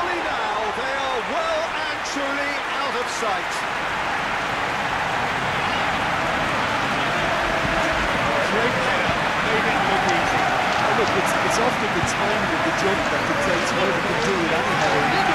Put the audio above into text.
Surely now they are well and truly out of sight. Great header, made it look easy. Oh, look, it's often the timing of the jump that dictates what you can do with any header.